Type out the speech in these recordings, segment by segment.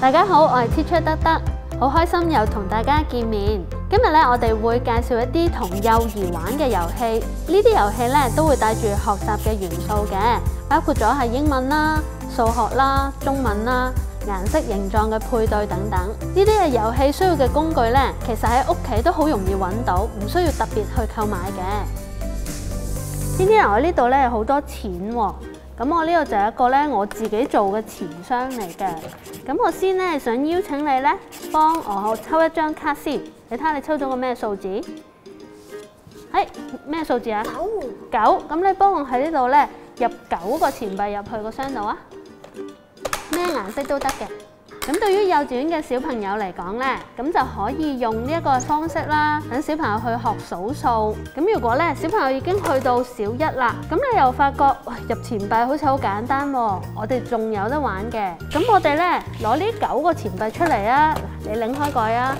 大家好，我係 Teacher 德德，好開心又同大家見面。今日咧，我哋會介紹一啲同幼兒玩嘅遊戲。呢啲遊戲咧都會帶住學習嘅元素嘅，包括咗係英文啦、數學啦、中文啦、顏色形狀嘅配對等等。呢啲嘅遊戲需要嘅工具咧，其實喺屋企都好容易揾到，唔需要特別去購買嘅。天天我呢度咧有好多錢喎。咁我呢度就有一個咧我自己做嘅錢箱嚟嘅。咁我先咧想邀請你咧幫我抽一張卡先。你睇下你抽咗個咩數字？係咩數字啊？9。咁你幫我喺呢度咧入9個錢幣入去個箱度啊。咩顏色都得嘅。咁對於幼稚園嘅小朋友嚟講咧，咁就可以用呢一個方式啦，等小朋友去學數數。咁如果咧小朋友已經去到小1啦，咁你又發覺入錢幣好似好簡單喎，我哋仲有得玩嘅。咁我哋咧攞呢9個錢幣出嚟啊，你擰開佢啊。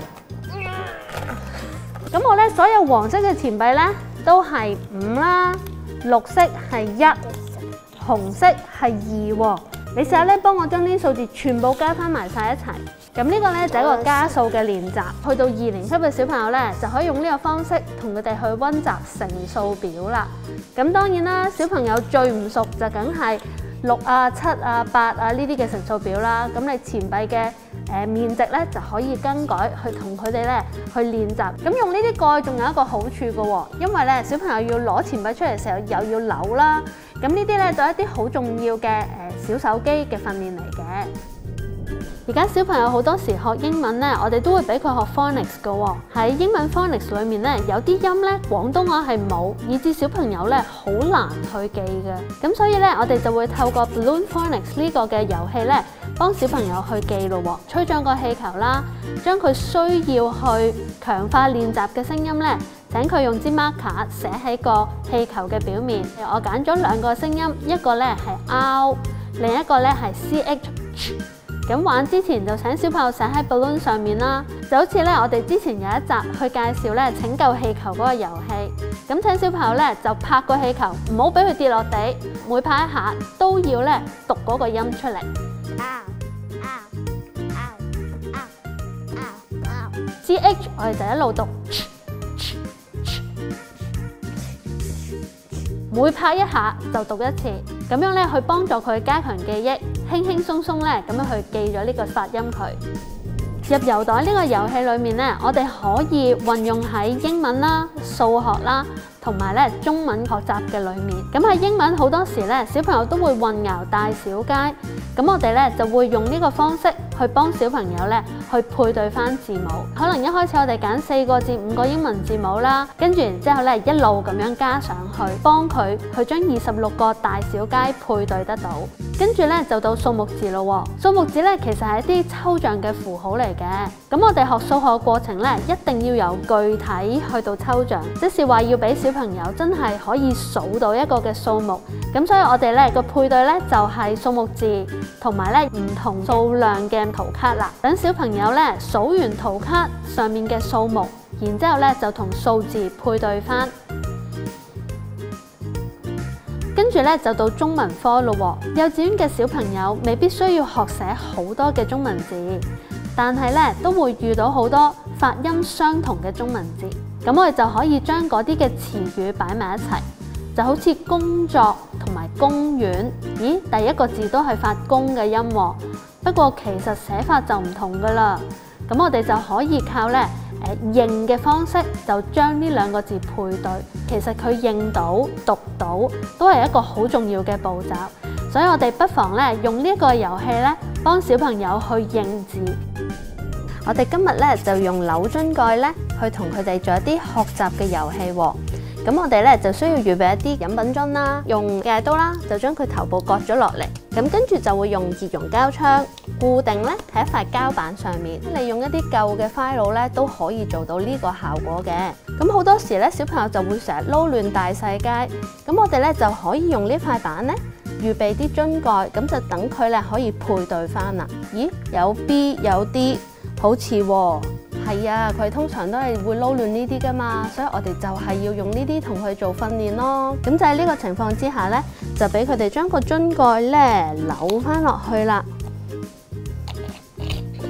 咁我咧所有黃色嘅錢幣咧都係5啦，綠色係1，紅色係2喎。你試下咧，幫我將呢啲數字全部加翻埋晒一齊。咁呢個咧就係一個加數嘅練習。去到2年級嘅小朋友咧，就可以用呢個方式同佢哋去溫習乘數表啦。咁當然啦，小朋友最唔熟就梗係6啊、7啊、8啊呢啲嘅乘數表啦。咁你錢幣嘅面值咧就可以更改，去同佢哋咧去練習。咁用呢啲蓋仲有一個好處嘅喎，因為咧小朋友要攞錢幣出嚟嘅時候又要扭啦。咁呢啲咧就係一啲好重要嘅小手機嘅訓練嚟嘅。而家小朋友好多時學英文咧，我哋都會俾佢學 phonics 嘅喎。喺英文 phonics 裏面咧，有啲音咧廣東話係冇，以致小朋友咧好難去記嘅。咁所以咧，我哋就會透過 balloon phonics 呢個嘅遊戲咧，幫小朋友去記咯喎。吹脹個氣球啦，將佢需要去強化練習嘅聲音咧，請佢用支 marker 寫喺個氣球嘅表面。我揀咗2個聲音，一個咧係 R， 另一個咧係 CH。咁玩之前就請小朋友寫喺 balloon 上面啦，就好似咧我哋之前有一集去介紹咧拯救氣球嗰個遊戲。咁請小朋友咧就拍個氣球，唔好俾佢跌落地，每拍一下都要咧讀嗰個音出嚟。CH 我哋就一路讀，每拍一下就讀一次，咁樣咧去幫助佢加強記憶，輕輕鬆鬆咧咁樣去記咗呢個發音佢。入郵袋呢個遊戲裏面咧，我哋可以運用喺英文啦、數學啦，同埋咧中文學習嘅裏面。咁喺英文好多時咧，小朋友都會混淆大小階，咁我哋咧就會用呢個方式去幫小朋友咧去配對翻字母。可能一開始我哋揀4個至5個英文字母啦，跟住然之後咧一路咁樣加上去，幫佢去將26個大小階配對得到。跟住咧就到數目字咯喎，數目字咧其實係一啲抽象嘅符號嚟嘅。咁我哋學數學嘅過程咧，一定要由具體去到抽象，即是話要俾小朋友真係可以數到一個嘅數目。咁所以我哋咧個配對咧就係數目字同埋咧唔同數量嘅圖卡啦。等小朋友咧數完圖卡上面嘅數目，然之後咧就同數字配對翻。跟住咧就到中文科咯喎。幼稚園嘅小朋友未必需要學寫好多嘅中文字，但係咧都會遇到好多發音相同嘅中文字。咁我哋就可以將嗰啲嘅詞語擺埋一齊，就好似工作同埋公園。咦，第一個字都係發公嘅音喎，不過其實寫法就唔同噶啦。咁我哋就可以靠咧認嘅方式，就將呢2個字配對。其實佢認到、讀到都係一個好重要嘅步驟，所以我哋不妨咧用呢一個遊戲咧，幫小朋友去認字。我哋今日咧就用扭樽蓋咧去同佢哋做一啲學習嘅遊戲喎。咁我哋咧就需要預備一啲飲品樽啦，用戒刀啦，就將佢頭部割咗落嚟。咁跟住就會用熱熔膠槍固定咧喺一塊膠板上面。利用一啲舊嘅 file 咧都可以做到呢個效果嘅。咁好多時咧小朋友就會成日撈亂大細階。咁我哋咧就可以用呢塊板咧預備啲樽蓋，咁就等佢咧可以配對翻啦。咦，有 B 有 D， 好似喎。係啊，佢通常都係會撈亂呢啲噶嘛，所以我哋就係要用呢啲同佢做訓練咯。咁就喺呢個情況之下咧，就俾佢哋將個樽蓋咧扭翻落去啦。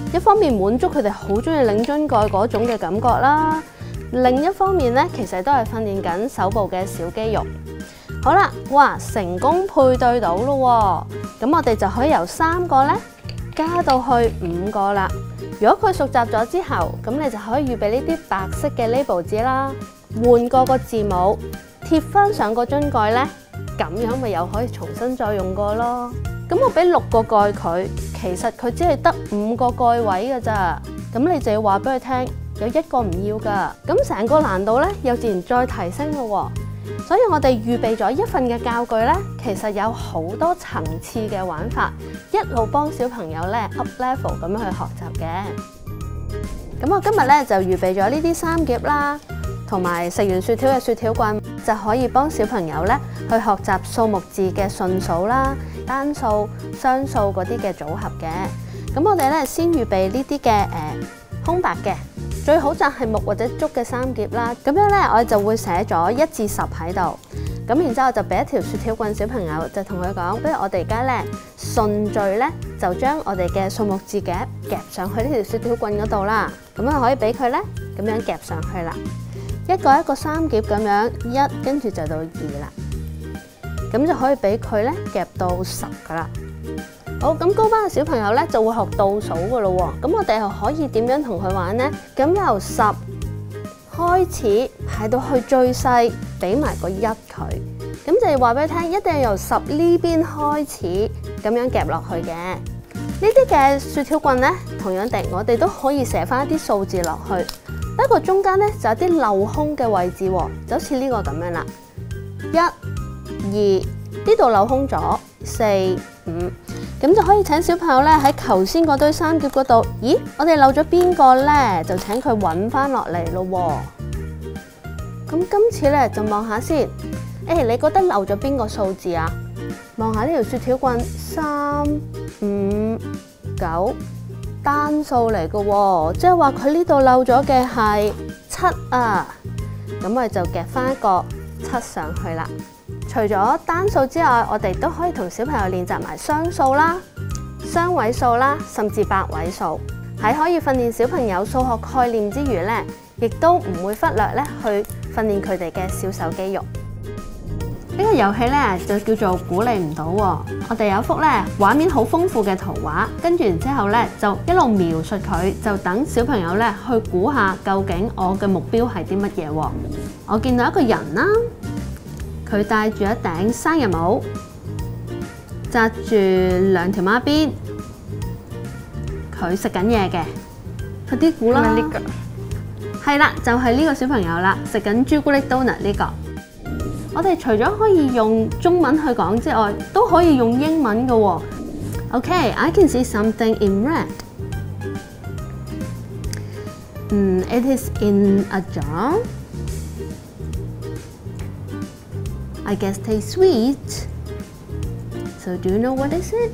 一方面滿足佢哋好中意擰樽蓋嗰種嘅感覺啦，另一方面咧，其實都係訓練緊手部嘅小肌肉。好啦，哇，成功配對到咯喎，咁我哋就可以由3個咧加到去5個啦。如果佢熟習咗之後，咁你就可以預備呢啲白色嘅 label 紙啦，換過個字母，貼翻上個樽蓋咧，咁樣咪又可以重新再用過咯。咁我俾6個蓋佢，其實佢只係得5個蓋位㗎咋，咁你就要話俾佢聽，有1個唔要㗎，咁成個難度咧又自然再提升咯喎。所以我哋預備咗一份嘅教具咧，其實有好多層次嘅玩法，一路幫小朋友咧 up level 咁樣去學習嘅。咁我今日咧就預備咗呢啲3夾啦，同埋食完雪條嘅雪條棍，就可以幫小朋友咧去學習數目字嘅順數啦、單數、雙數嗰啲嘅組合嘅。咁我哋咧先預備呢啲嘅空白嘅。最好就係木或者竹嘅3夾啦，咁樣咧我哋就會寫咗1至10喺度，咁然之後就俾一條雪條棍小朋友，就同佢講，不如我哋而家咧順序咧就將我哋嘅數目字夾上去呢條雪條棍嗰度啦，咁就可以俾佢咧咁樣夾上去啦，一個3夾咁樣1，跟住就到2啦，咁就可以俾佢咧夾到10噶啦。好，咁高班嘅小朋友咧就會學倒數噶咯喎，咁我哋又可以點樣同佢玩呢？咁由10開始排到去最細，俾埋個1佢，咁就係話俾佢聽，一定係由10呢邊開始咁樣夾落去嘅。呢啲嘅雪條棍咧，同樣地，我哋都可以寫翻一啲數字落去，不過中間咧就有啲鏤空嘅位置喎，就好似呢個咁樣啦。1、2呢度鏤空咗，4、5。咁就可以請小朋友咧喺頭先嗰堆3夾嗰度，咦，我哋漏咗邊個咧？就請佢揾翻落嚟咯喎。咁今次咧就望下先，你覺得漏咗邊個數字啊？望下呢條雪條棍，3、5、9，單數嚟嘅喎，即係話佢呢度漏咗嘅係7啊。咁我哋就夾翻一個7上去啦。除咗單數之外，我哋都可以同小朋友練習埋雙數啦、雙位數啦，甚至8位數。喺可以訓練小朋友數學概念之餘咧，亦都唔會忽略咧去訓練佢哋嘅小手肌肉。呢個遊戲咧就叫做估你唔到喎。我哋有幅咧畫面好豐富嘅圖畫，跟住然之後咧就一路描述佢，就等小朋友咧去估下究竟我嘅目標係啲乜嘢喎。我見到一個人啦。佢戴住一頂生日帽，紮住2條孖辮，佢食緊嘢嘅，快啲估啦！係啦，就係呢個小朋友啦，食緊朱古力 donut 呢個。我哋除咗可以用中文去講之外，都可以用英文嘅喎。Okay, I can see something in red. It is in a jar. I guess tastes sweet. So do you know what is it?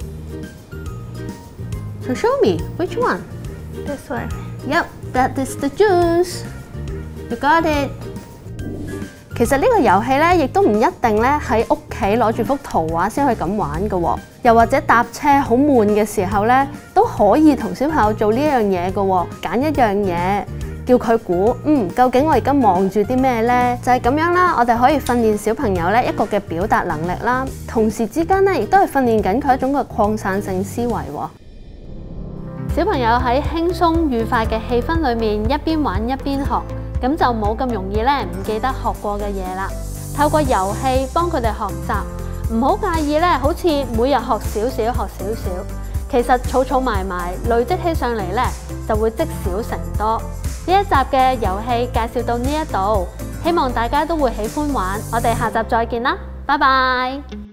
So show me, which one? This one. Yep, that is the juice. You got it. 其實呢個遊戲咧，亦都唔一定咧喺屋企攞住幅圖畫先可以咁玩嘅喎。又或者搭車好悶嘅時候咧，都可以同小朋友做呢樣嘢嘅喎。揀一樣嘢。叫佢估，究竟我而家望住啲咩呢？就係咁樣啦，我哋可以訓練小朋友咧一個嘅表達能力啦，同時之間咧亦都係訓練緊佢一種嘅擴散性思維喎。小朋友喺輕鬆愉快嘅氣氛裏面，一邊玩一邊學，咁就冇咁容易咧唔記得學過嘅嘢啦。透過遊戲幫佢哋學習，唔好介意咧，好似每日學少少，學少少，其實儲埋累積起上嚟咧，就會積少成多。呢一集嘅遊戲介紹到呢一度，希望大家都會喜歡玩。我哋下集再見啦，拜拜。